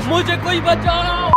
मुझे कोई बचाओ।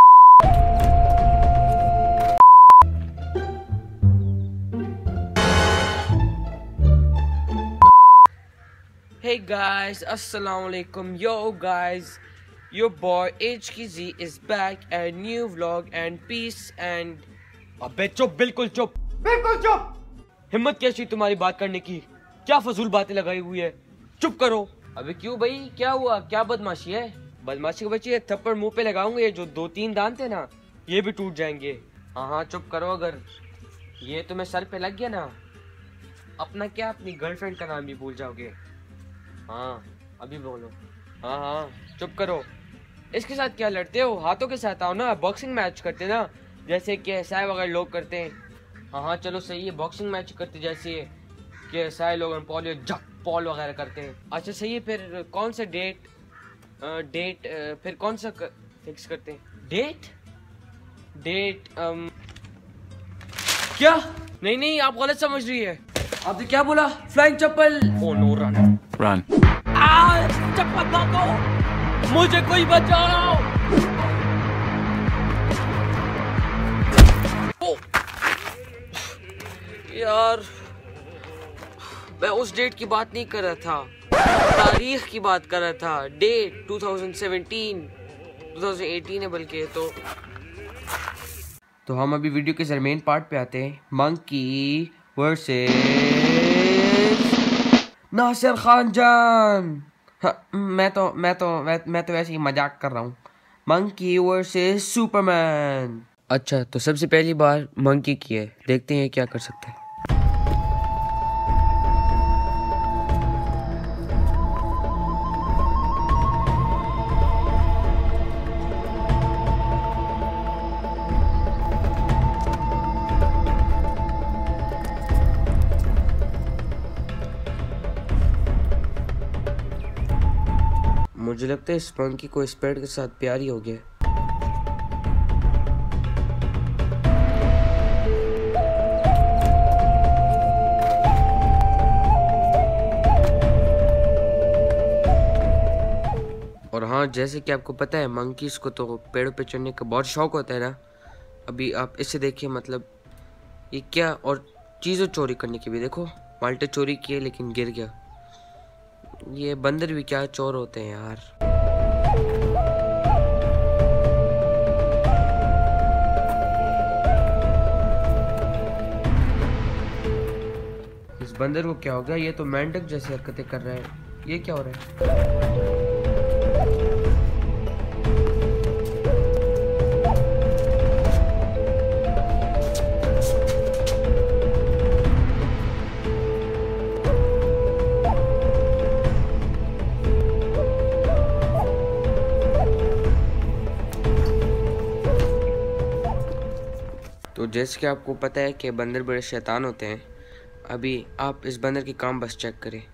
Hey guys, assalamu alaikum. Yo guys, your boy HKZ is back and new vlog and peace and अबे चुप, बिल्कुल चुप, बिल्कुल चुप। हिम्मत कैसी तुम्हारी बात करने की? क्या फजूल बातें लगाई हुई है? चुप करो। अबे क्यों भाई, क्या हुआ? क्या बदमाशी है? बदमाशी के बच्चे थप्पड़ मुंह पे लगाऊंगा। ये जो 2-3 दांत है ना, ये भी टूट जाएंगे। हाँ हाँ चुप करो। अगर ये तुम्हें सर पे लग गया ना, अपना क्या, अपनी गर्लफ्रेंड का नाम भी भूल जाओगे। हाँ अभी बोलो। हाँ हाँ चुप करो। इसके साथ क्या लड़ते हो? हाथों के साथ आओ ना, बॉक्सिंग मैच करते ना, जैसे कि साय वगैरह लोग करते हैं। हाँ हाँ चलो सही है, बॉक्सिंग मैच करते जैसे कि साय लोग पॉल पॉल वगैरह करते हैं। अच्छा सही है, फिर कौन सा डेट फिर कौन सा फिक्स करते हैं? डेट क्या? नहीं नहीं, आप गलत समझ रही है। आपने क्या बोला? Flying chappal? Oh no, run run. Chappal ना दो, मुझे कोई बचाओ। यार मैं उस डेट की बात नहीं कर रहा था, तारीख की बात कर रहा था। डेट 2018 है बल्कि। तो हम अभी वीडियो के मेन पार्ट पे आते हैं। मंकी वर्सेस नासिर खान जान। हाँ, मैं तो वैसे ही मजाक कर रहा हूँ। Monkey versus Superman. अच्छा तो सबसे पहली बार मंकी की है, देखते हैं क्या कर सकते हैं। मुझे लगता है इस मंकी को इस पेड़ के साथ प्यार ही हो गया। और हाँ, जैसे कि आपको पता है मंकीज को तो पेड़ों पे चढ़ने का बहुत शौक होता है ना। अभी आप इससे देखिए, मतलब ये क्या, और चीज़ों चोरी करने की भी देखो। माल्टे चोरी किए लेकिन गिर गया। ये बंदर भी क्या चोर होते हैं यार। इस बंदर को क्या हो गया? ये तो मेंढक जैसी हरकतें कर रहा है। ये क्या हो रहा है? तो जैसे कि आपको पता है कि बंदर बड़े शैतान होते हैं। अभी आप इस बंदर की काम बस चेक करें।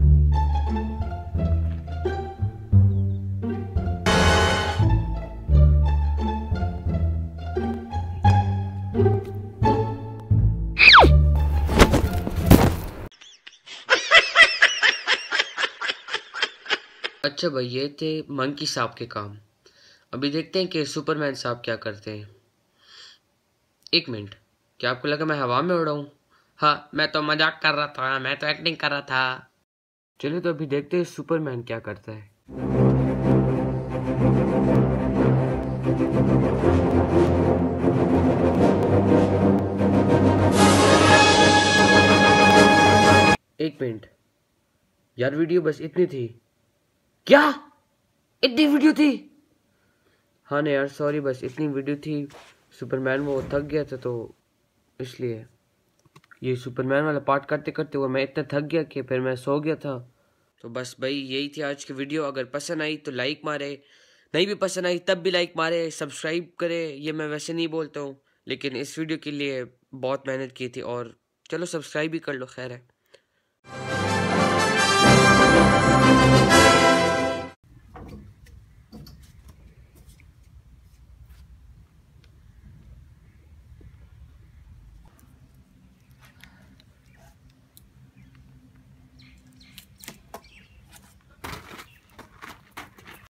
अच्छा भाई, ये थे मंकी साहब के काम। अभी देखते हैं कि सुपरमैन साहब क्या करते हैं। एक मिनट, क्या आपको लगा मैं हवा में उड़ रहा हूँ? हाँ, मैं तो मजाक कर रहा था, मैं तो एक्टिंग कर रहा था। चलिए तो अभी देखते हैं सुपरमैन क्या करता है। एक मिनट यार, वीडियो बस इतनी थी क्या? इतनी वीडियो थी? हाँ ना यार, सॉरी, बस इतनी वीडियो थी। सुपरमैन वो थक गया था तो इसलिए ये सुपरमैन वाला पार्ट करते करते हुए मैं इतना थक गया कि फिर मैं सो गया था। तो बस भाई यही थी आज की वीडियो। अगर पसंद आई तो लाइक मारे, नहीं भी पसंद आई तब भी लाइक मारे, सब्सक्राइब करे। ये मैं वैसे नहीं बोलता हूँ, लेकिन इस वीडियो के लिए बहुत मेहनत की थी। और चलो सब्सक्राइब भी कर लो, खैर है।